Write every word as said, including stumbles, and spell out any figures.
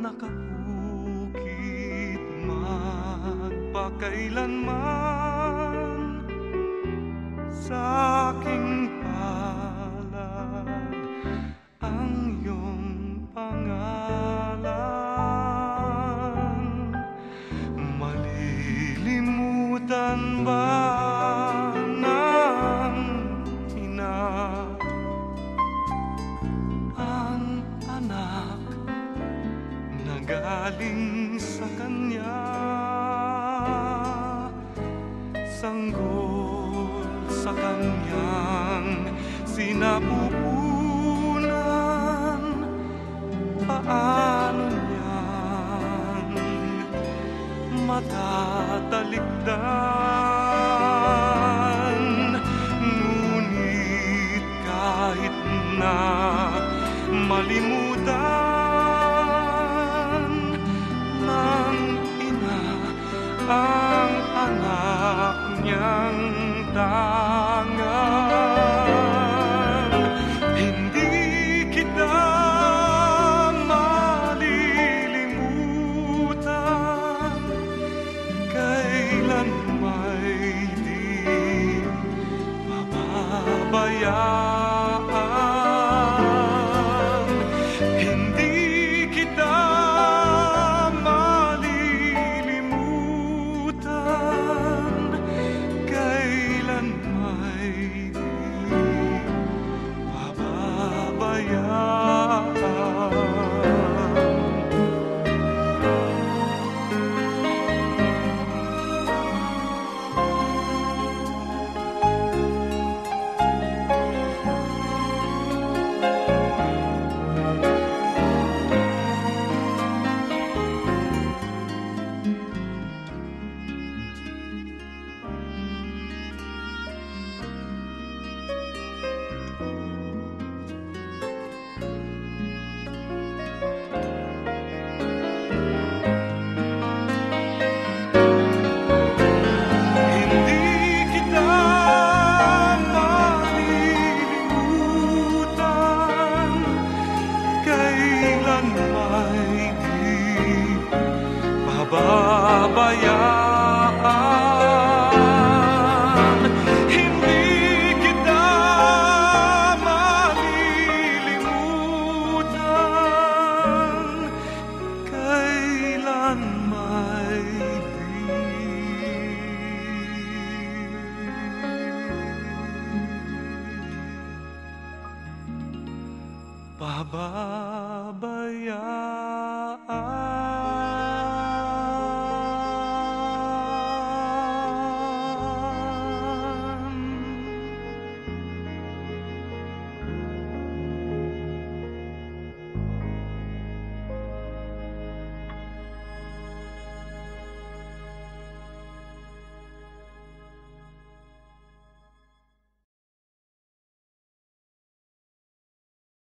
nakahukit magpakailanman sa aking palad ang iyong pangalan. Malilimutan ba ng ina ang anak na galing sa kanya? Sanggol sa kanyang sinapupunan, paano niyan matatalikdan? Ngunit kahit na malimutan ng ina ang anak niyang tangan, hindi kita malilimutan, kailan may di mababayaan. Hindi kita malilimutan, kailan may di mababayaan. Pababayaan, hindi kita malilimutan, kailan may di pababayaan.